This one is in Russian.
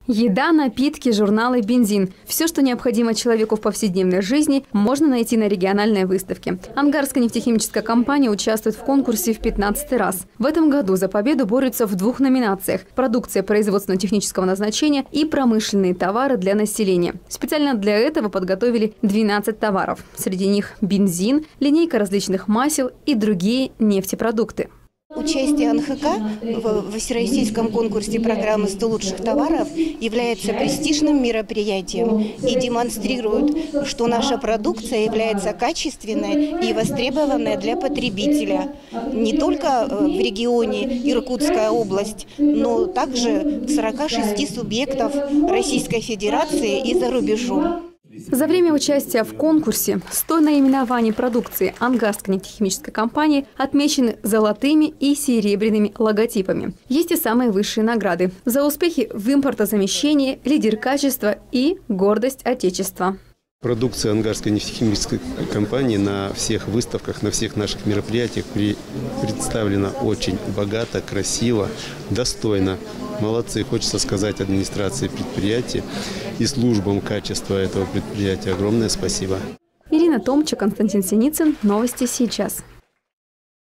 Еда, напитки, журналы, бензин. Все, что необходимо человеку в повседневной жизни, можно найти на региональной выставке. Ангарская нефтехимическая компания участвует в конкурсе в 15-й раз. В этом году за победу борются в 2 номинациях – продукция производственно-технического назначения и промышленные товары для населения. Специально для этого подготовили 12 товаров. Среди них бензин, линейка различных масел и другие нефтепродукты. Участие НХК в всероссийском конкурсе программы «100 лучших товаров» является престижным мероприятием и демонстрирует, что наша продукция является качественной и востребованной для потребителя не только в регионе Иркутская область, но также в 46 субъектов Российской Федерации и за рубежом. За время участия в конкурсе 100 наименований продукции Ангарской нефтехимической компании отмечены золотыми и серебряными логотипами. Есть и самые высшие награды за успехи в импортозамещении, лидер качества и гордость Отечества. Продукция Ангарской нефтехимической компании на всех выставках, на всех наших мероприятиях представлена очень богато, красиво, достойно. Молодцы, хочется сказать администрации предприятия и службам качества этого предприятия огромное спасибо. Ирина Томча, Константин Синицын. Новости сейчас.